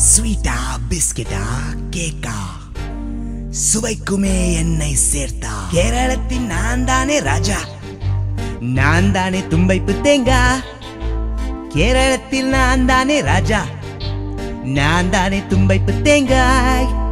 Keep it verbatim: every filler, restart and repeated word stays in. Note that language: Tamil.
ஸ்வீட்டா பிஸ்கெட்டா கேக்கா சுவைக்குமே என்னை சேர்த்தா. கேரளத்தின் நான் தானே ராஜா, நான் தானே தும்பைப்பு தேங்காய். கேரளத்தில் நான் தானே ராஜா, நான் தானே தும்பைப்பு தேங்காய்.